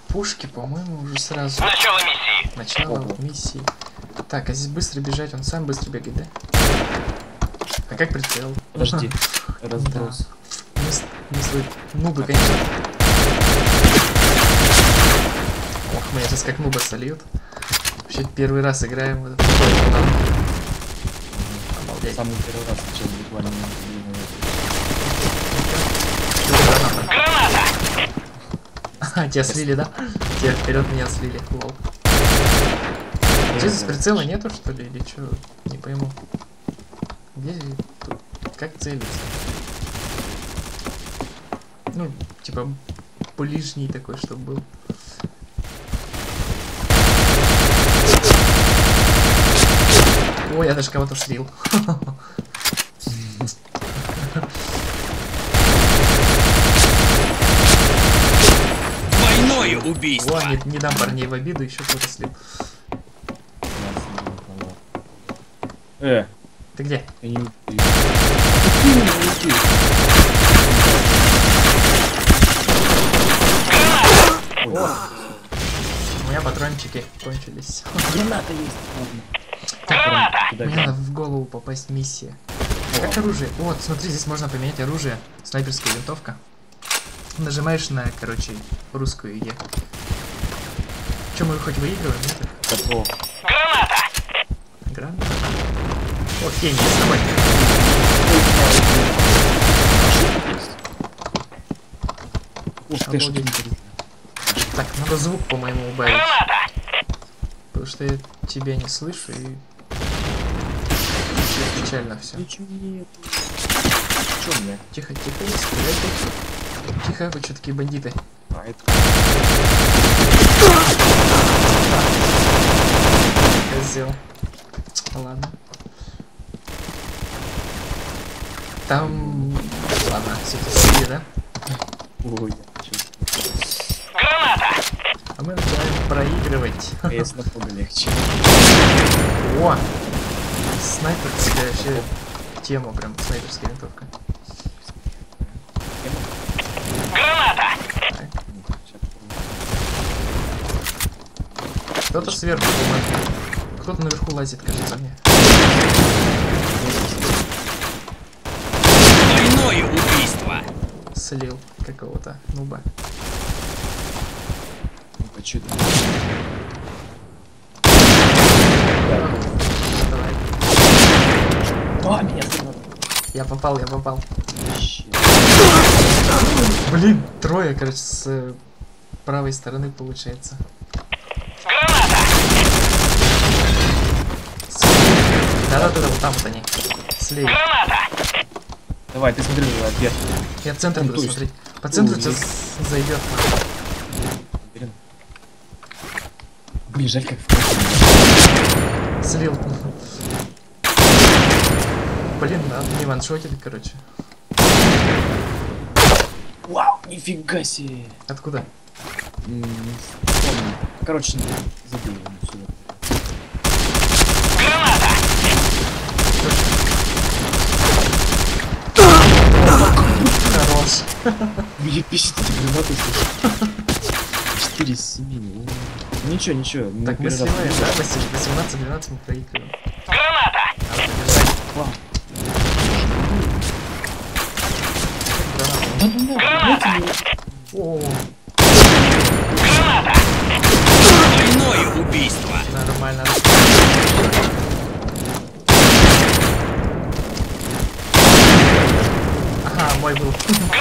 пушки, по-моему, уже сразу. Начало миссии. Начало миссии. Так, а здесь быстро бежать, он сам быстро бегает, да? А как прицел? Подожди. Разброс. Мысли. Нубы, конечно. Ох, меня сейчас как нуба сольют. Вообще первый раз играем в этот. Обалдеть. Самый первый раз сейчас буквально. Ага, тебя слили, да? Тебя вперед меня слили. Лол. Что здесь прицела нету, что ли? Или что? Не пойму. Где тут? Как целиться? Ну, типа, ближний такой, чтобы был. Ой, я даже кого-то слил. Двойное убийство. О, не дам парней в обиду, еще кто-то слил. Ты где? Я не убью. О! У меня патрончики кончились. Граната есть. Мне надо в голову попасть миссия. Как оружие? Вот, смотри, здесь можно поменять оружие. Снайперская винтовка. Нажимаешь на, короче, русскую Е. Че, мы хоть выигрываем? Нет? Готов. Граната. О, Феникс, давай. Ух ты, что ты. Так, надо звук, по-моему, убавить. Потому что я тебя не слышу и... Печально все. Ничего нет. Что мне? Тихо, тихо, не стреляйте. Тихо, вы что такие бандиты? А, это... Козел. Ладно. Там... Ладно, все это себе, да? Ой, А мы начинаем проигрывать. если намного легче. О! Снайперская вообще тема, прям снайперская винтовка. Кто-то сверху, по-моему. Кто-то наверху лазит, кажется, мне. Двойное убийство. Слил какого-то нуба. Ну-ка, чё ты? Давай. А, меня сорвало. Я попал, я попал. Щит. Блин, трое, короче, с правой стороны получается. Да-да-да, вот там вот они. Слева. Давай, ты смотри вверх. Я центр буду Пунктуй. смотреть. По центру Ой, сейчас зайдет. Уверен? Блин, жаль, как в прошлом. Слил. Блин, надо не ваншотили, короче. Вау, нифига себе. Откуда? Не вспомнил. Короче, забыл его сюда. Хорош. Мне писать эти гранаты, слушай. 4 из 7. Ну, ничего, ничего. Так мы сливаем, да? 18-12 мы проигрываем. Вау. Граната. Да ну нахуй, О, Двойное убийство. нормально. Ага, мой был.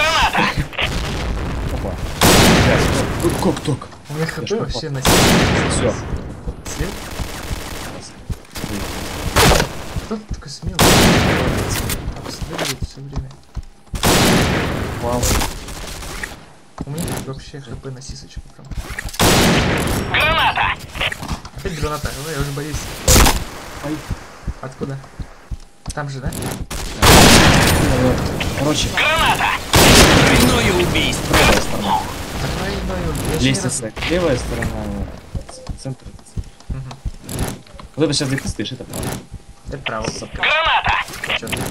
Опа. Как так? У меня хп ж вообще на Все. Слил? Кто тут такой смелый? Обследует все время. Вау. У меня вообще хп на сисочку прям. Опять граната, ой, я уже боюсь. Ай. Откуда? Там же, да? Короче, Двойное убийство. правая сторона. Тройную. Лестница. Левая сторона. Центр. Угу. Вот это сейчас где ты стоишь, это правда. Это право. Чё ты?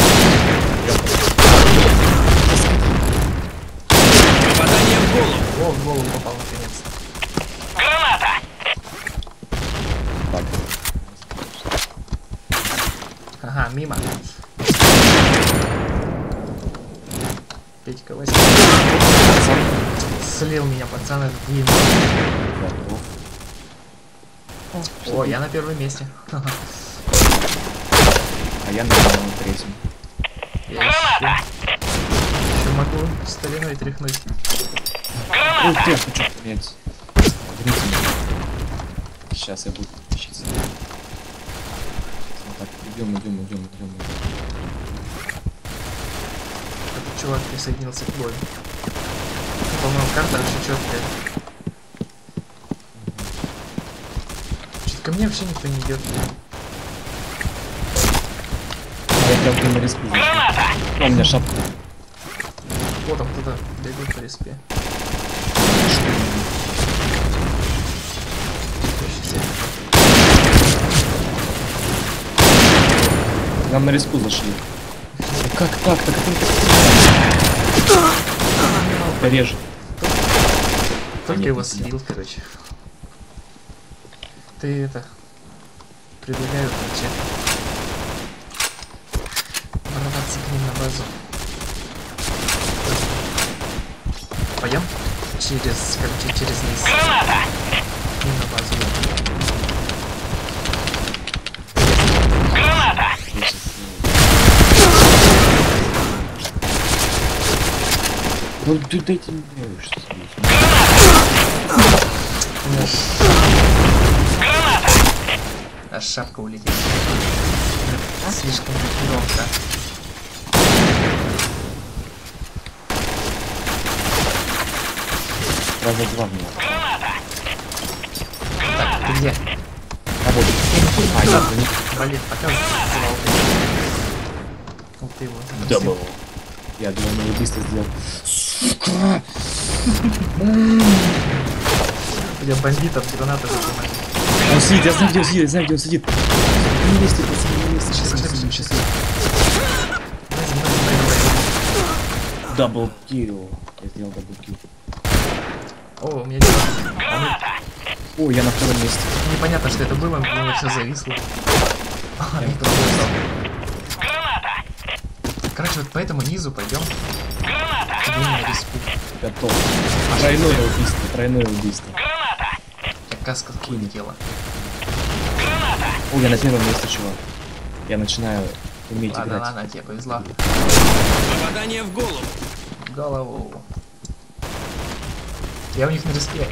Попадание в голову. О, в голову попал наконец-то. Так. Ага, мимо. Петька, возьми. Слил меня пацан этот длинный. О, я на первом месте. А я на третьем. Я еще могу стариной тряхнуть. Ой, ты, я хочу поменять. Сейчас я буду тащиться. Вот так, идем. Этот чувак присоединился к бою. По-моему, карта вообще четкая. Чуть ко мне вообще никто не идет. А я прям на респу зашел. О, у меня шапка. Вот там кто-то бегает по респе. Нам на респу зашли. Как так-то? Это режет. Только его слил, короче. Ты это... Предлагаю вообще ворваться к ним на базу. Пойдем? Короче, через низ. К ним на базу. Ну ты дайте мне что здесь. Аж шапка улетела. Слишком громко. Раза два мне. Так, ты где? А вот. А, я за них. Блин, показывал. Вот ты его. Дабл. Я думал, на убийство сделал. Сука! Я бандитов гранаты зажимаю. Он сидит, я знаю, где он сидит, Не лезьте, пацаны, не лезьте. Сейчас. Дабл килл. Я сделал дабл килл. О, у меня дела. О, я на втором месте. Непонятно, что это было, у меня все зависло. Никто не устал. Короче, вот по этому низу пойдем. Готов. Тройное убийство. Я каска улетела. О, я на первом месте, чувак. Я начинаю уметь играть. Ладно, тебе повезло. Попадание в голову. Голову. Я у них на респе.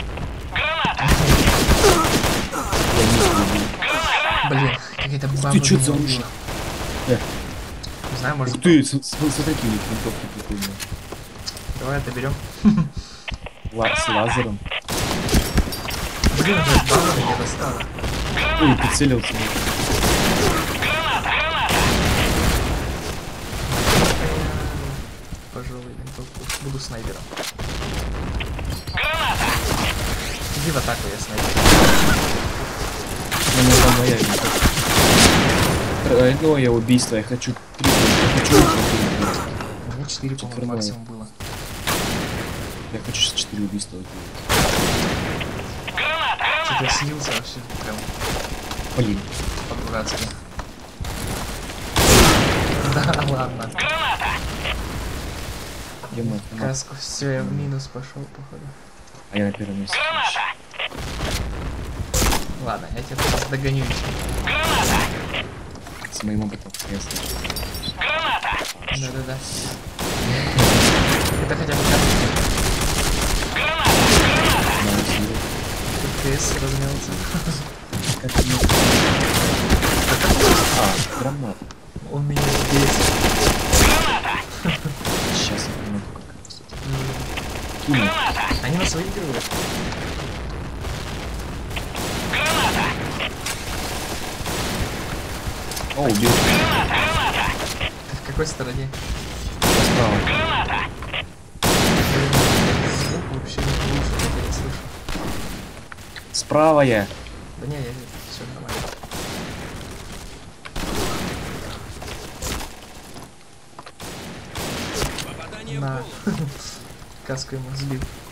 Блин, какая-то баба. Ты чё за уши? Не знаю, может... Ты, смотри, какие у них винтовки прикольные. Давай это берем. С лазером. Блин, это баба меня достала. Ой, прицелился. Пожалуй, винтовку. Буду снайпером. Иди в атаку, я снайпер. Мне нужна моя винтовка. Тройное убийство, я хочу 3. У меня 4, по-моему, максимум было. Я хочу 4 убийства сделать. Что-то я слился вообще прям Блин. по-дурацки. Да, ладно. Каску, все, я в минус пошел, походу. А я на первом месте. Ладно, я тебя сейчас догоню еще. С моим опытом я слышу. Да. Это хотя бы карточка. ТС размялся. А, гранат. Он меня бесит. Сейчас я пойму, как. Кину. Они нас выигрывают. О, убил. Ты в какой стороне? Справа. Звук вообще не слышу, я не слышу. Справа я. Да не, все нормально. Попадание в На. голову. Каску ему сбил.